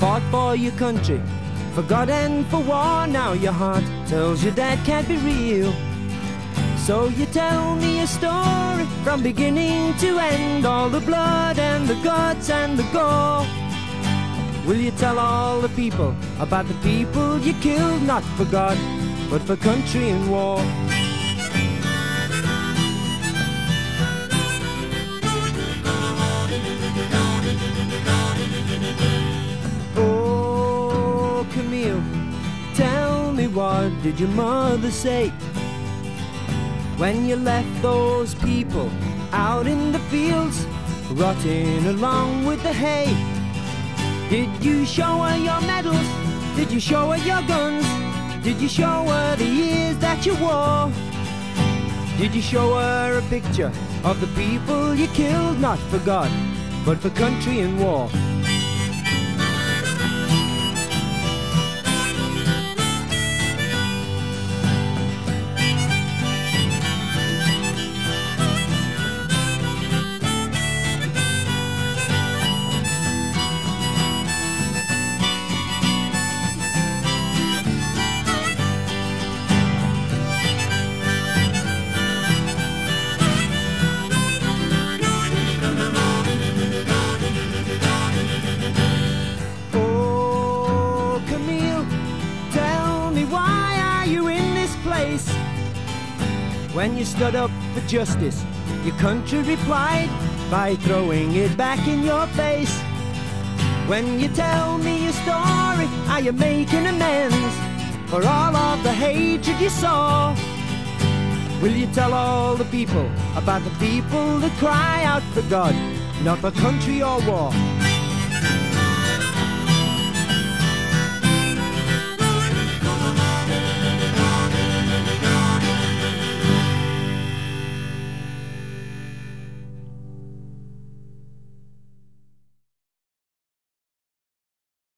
fought for your country, for God and for war. Now your heart tells you that can't be real. So you tell me a story from beginning to end, all the blood and the guts and the gore. Will you tell all the people about the people you killed, not for God, but for country and war? Oh, Camil, tell me, what did your mother say when you left those people out in the fields, rotting along with the hay? Did you show her your medals? Did you show her your guns? Did you show her the years that you wore? Did you show her a picture of the people you killed, not for God, but for country and war? When you stood up for justice, your country replied by throwing it back in your face. When you tell me your story, are you making amends for all of the hatred you saw? Will you tell all the people about the people that cry out for God, not for country or war?